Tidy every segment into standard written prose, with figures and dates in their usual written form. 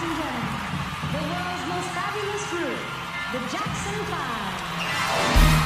and gentlemen, the world's most fabulous group, the Jackson 5.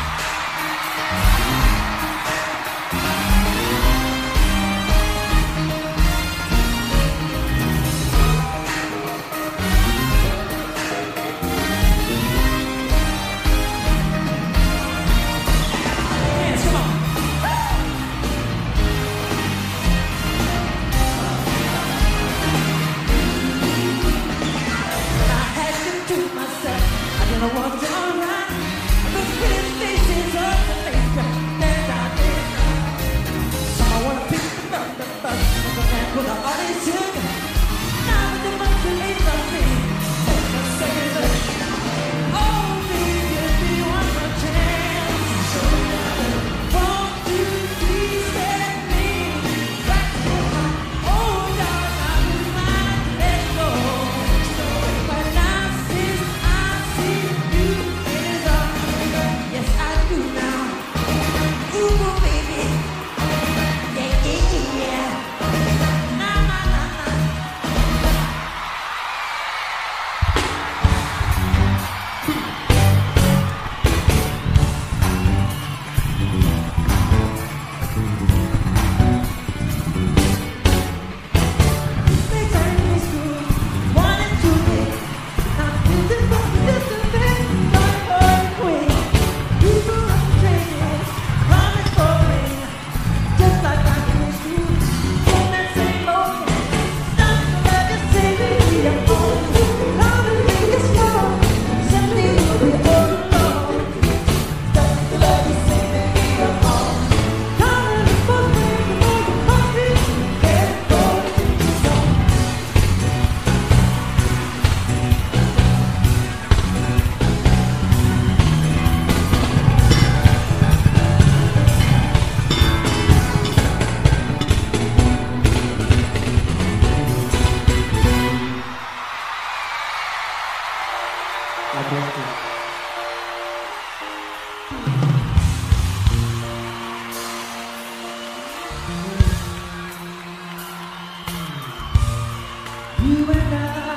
You and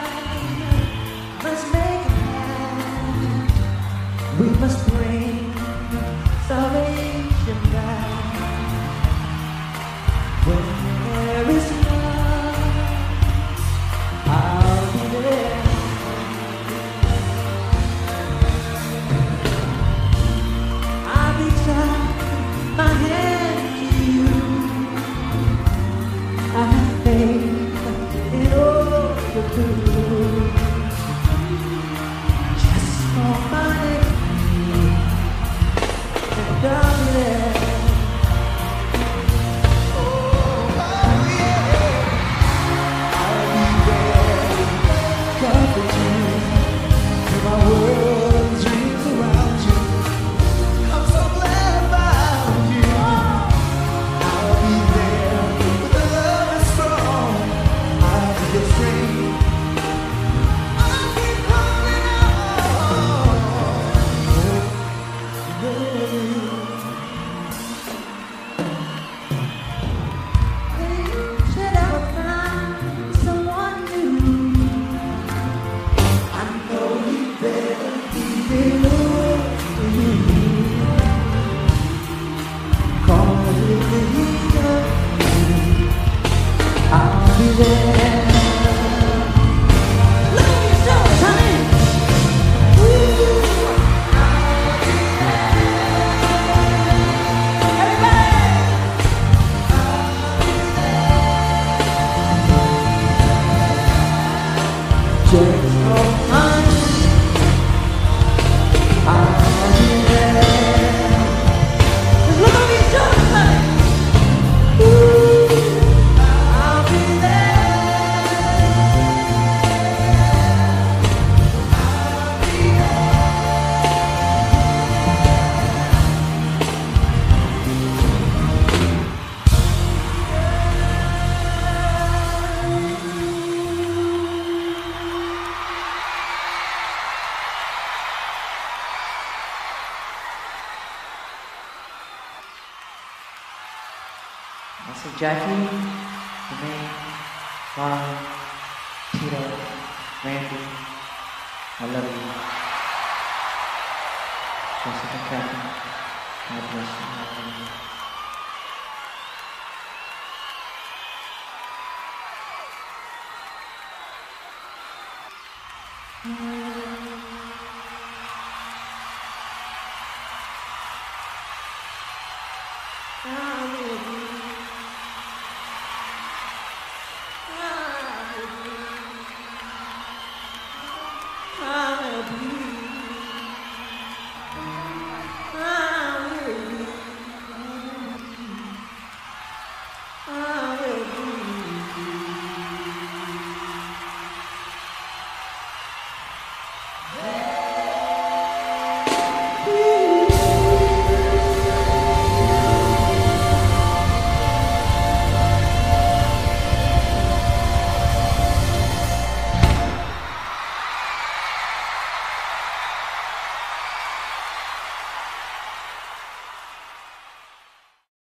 I must make a plan. We must bring salvation back. When there is love, I'll be there. I'll reach out my hand to you. I have faith in all you do. Just for my name, and I'll be there. Oh, yeah. I'll be there, comforting you till my world dreams around you. I'm so glad I found you. I'll be there with the love that's strong. I'll be your strength. I'll keep holding on, baby. Should I find someone new? I know you better be enough for you. 'Cause if you come, I'll be there. Look at yourself, honey. Ooh, I'll be there. Everybody, I'll be there. Just for fun, I'll be there. Just look over your shoulders, honey. Ooh, I'll be there. I'll be Also Jackie, Jermaine, Ron, Tito, Randy, I love you. Jessica Catherine, God bless you. I love you. Oh,